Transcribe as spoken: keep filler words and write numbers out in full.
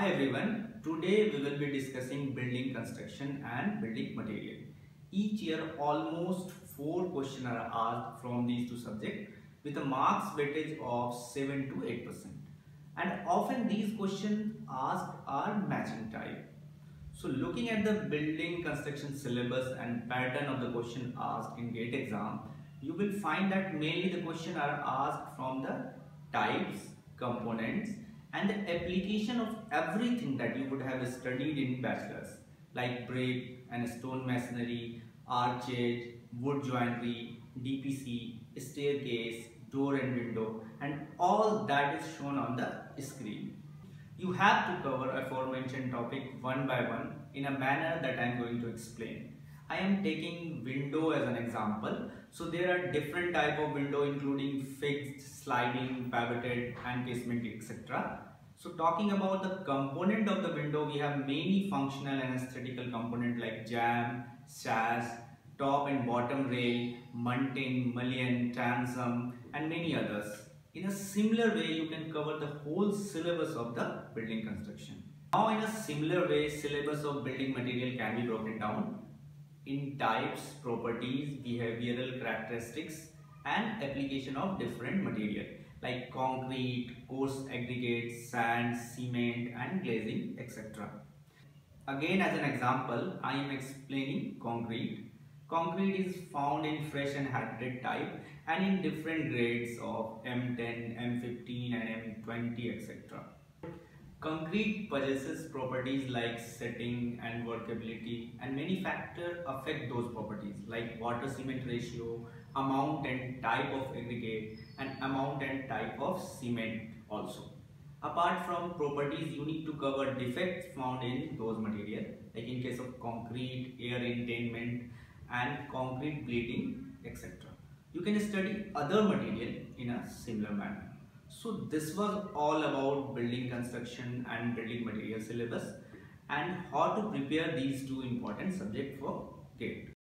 Hi everyone, today we will be discussing building construction and building material. Each year almost four questions are asked from these two subjects with a marks weightage of seven to eight percent. And often these questions asked are matching type. So looking at the building construction syllabus and pattern of the question asked in GATE exam, you will find that mainly the questions are asked from the types, components and the application of everything that you would have studied in bachelor's, like brick and stone masonry, archage, wood joinery, D P C, staircase, door and window, and all that is shown on the screen. You have to cover aforementioned topic one by one in a manner that I am going to explain. I am taking window as an example. So there are different type of window including fixed, sliding, pivoted and casement, et cetera. So talking about the component of the window, we have many functional and aesthetical component like jamb, sash, top and bottom rail, muntin, mullion, transom and many others. In a similar way, you can cover the whole syllabus of the building construction. Now in a similar way, syllabus of building material can be broken down in types, properties, behavioral characteristics and application of different material like concrete, coarse aggregates, sand, cement and glazing, et cetera. Again, as an example, I am explaining concrete. Concrete is found in fresh and hardened type and in different grades of M ten, M fifteen and M twenty, et cetera. Concrete possesses properties like setting and workability, and many factors affect those properties like water cement ratio, amount and type of aggregate and amount and type of cement also. Apart from properties, you need to cover defects found in those material, like in case of concrete, air intainment and concrete bleeding, et cetera. You can study other material in a similar manner. So this was all about building construction and building material syllabus and how to prepare these two important subjects for GATE.